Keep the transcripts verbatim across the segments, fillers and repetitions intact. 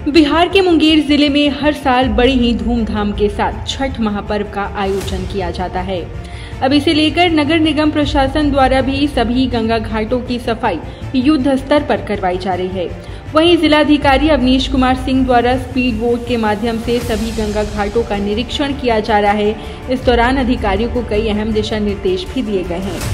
बिहार के मुंगेर जिले में हर साल बड़ी ही धूमधाम के साथ छठ महापर्व का आयोजन किया जाता है। अब इसे लेकर नगर निगम प्रशासन द्वारा भी सभी गंगा घाटों की सफाई युद्ध स्तर पर करवाई जा रही है। वहीं जिलाधिकारी अवनीश कुमार सिंह द्वारा स्पीड बोट के माध्यम से सभी गंगा घाटों का निरीक्षण किया जा रहा है। इस दौरान अधिकारियों को कई अहम दिशा निर्देश भी दिए गए हैं।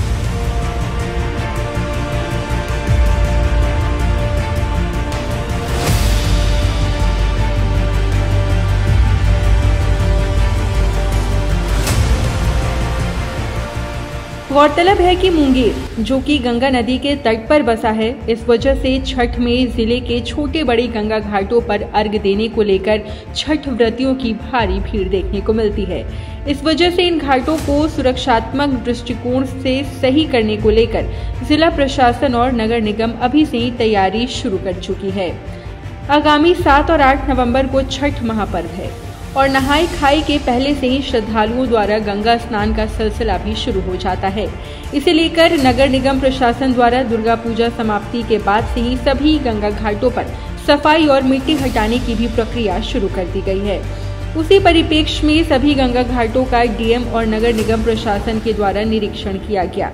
गौरतलब है कि मुंगेर, जो कि गंगा नदी के तट पर बसा है, इस वजह से छठ में जिले के छोटे बड़े गंगा घाटों पर अर्घ्य देने को लेकर छठ व्रतियों की भारी भीड़ देखने को मिलती है। इस वजह से इन घाटों को सुरक्षात्मक दृष्टिकोण से सही करने को लेकर जिला प्रशासन और नगर निगम अभी से ही तैयारी शुरू कर चुकी है। आगामी सात और आठ नवंबर को छठ महापर्व है और नहाई खाई के पहले से ही श्रद्धालुओं द्वारा गंगा स्नान का सिलसिला भी शुरू हो जाता है। इसे लेकर नगर निगम प्रशासन द्वारा दुर्गा पूजा समाप्ति के बाद से ही सभी गंगा घाटों पर सफाई और मिट्टी हटाने की भी प्रक्रिया शुरू कर दी गई है। उसी परिप्रेक्ष्य में सभी गंगा घाटों का डीएम और नगर निगम प्रशासन के द्वारा निरीक्षण किया गया।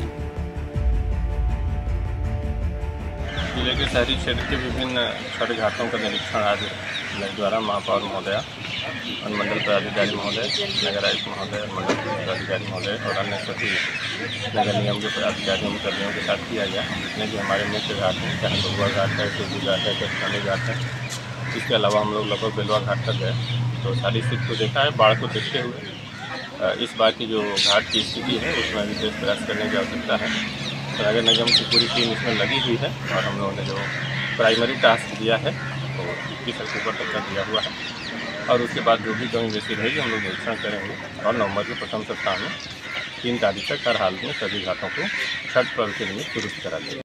जिले के शहरी क्षेत्र के विभिन्न छठ घाटों का निरीक्षण आज मेरे द्वारा महापौर महोदय, अनुमंडल पदाधिकारी महोदय, नगर आयुक्त महोदय, मंडल पदाधिकारी महोदय और अन्य सभी नगर निगम के पदाधिकारियों कर्मियों के साथ किया गया। जितने भी हमारे मुख्य घाट हैं, चाहे बलुआ घाट है, टोली घाट है, कटसानी घाट है, इसके अलावा हम लोग लगभग बेलवा घाट तक गए तो सारी स्थिति को देखा है। बाढ़ को देखते हुए इस बार की जो घाट की स्थिति है उसमें विशेष प्रयास करने की आवश्यकता है। नगर निगम की पूरी टीम इसमें लगी हुई है और हम लोगों ने जो प्राइमरी टास्क दिया है तो इक्कीस अक्टूबर तक का दिया हुआ है और उसके बाद जो भी कमी बेसी रहेगी हम लोग निरीक्षण करेंगे और नवंबर के प्रथम सप्ताह में तीन तारीख तक हर हाल में सभी घाटों को छठ पर्व के लिए दुरुस्त करा देंगे।